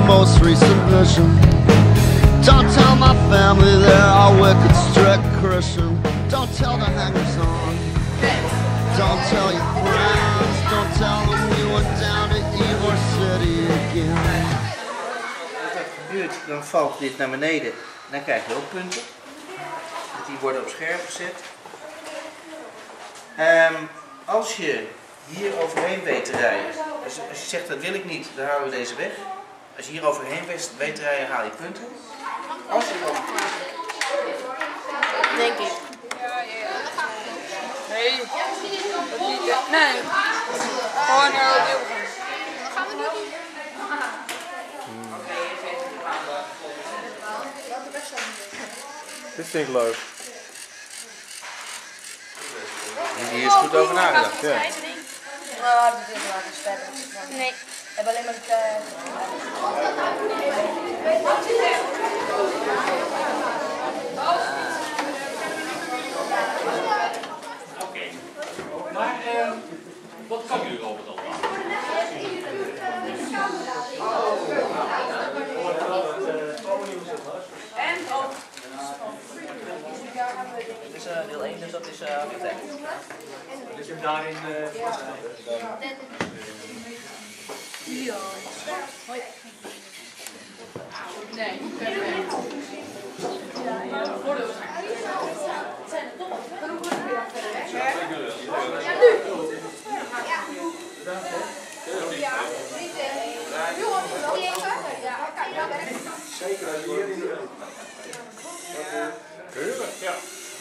most recent mission. Don't tell my family they're all wicked, strict Christian. Don't tell the hangers-on. Don't tell your friends. Don't tell them we went down to Ybor City again. Als dat gebeurt, dan valt dit naar beneden. Dan krijg je ook punten. Die worden op scherp gezet. Als je hier overheen weet te rijden, dus als je zegt dat wil ik niet, dan halen we deze weg. Als je hier overheen weet te rijden, haal je punten. Als je dan... Denk ik. Nee, dat niet. Nee, gewoon heel goed. Gaan we nu doen? Dit vind ik leuk. Hier is goed over nagedacht. Ja. Nou, dat is laten spelen. Nee. We hebben alleen maar het... Oké. Maar wat kan jullie over dat dan? En ook... Dit is deel 1, dus dat is architect. Dus je daarin Ja. Nee, perfect. Zijn er toch? Dan moeten we weer verder. Ja, nu! Ja, jongens, wil je even? Ja, kan je dat weg? Zeker als je hier in de... Keurig, ja.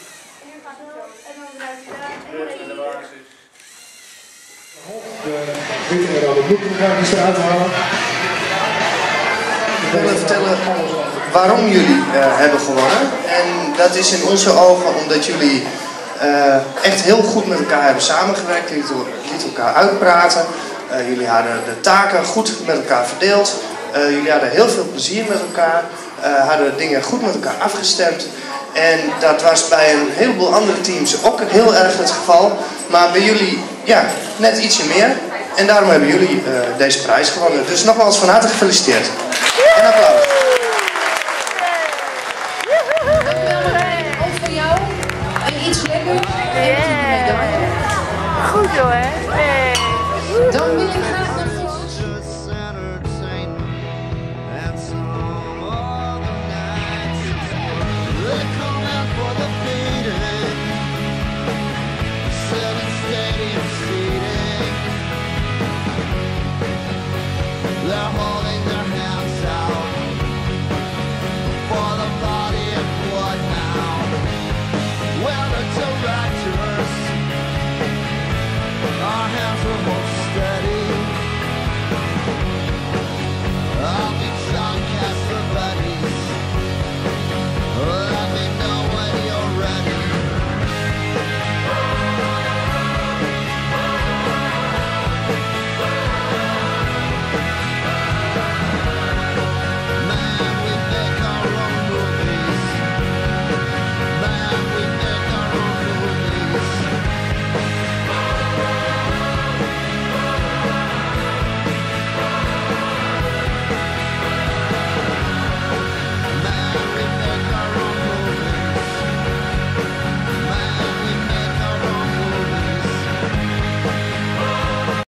De bloedprogramma's eruit halen. Ik wil vertellen waarom jullie hebben gewonnen. En dat is in onze ogen omdat jullie echt heel goed met elkaar hebben samengewerkt. Jullie lieten elkaar uitpraten. Jullie hadden de taken goed met elkaar verdeeld. Jullie hadden heel veel plezier met elkaar. Hadden dingen goed met elkaar afgestemd. En dat was bij een heleboel andere teams ook heel erg het geval. Maar bij jullie, ja, net ietsje meer. En daarom hebben jullie deze prijs gewonnen. Dus nogmaals van harte gefeliciteerd. En applaus. Dankjewel Marijn, ook voor jou. En iets lekkers. En natuurlijk medaille. Goed hoor. Dan wil ik graag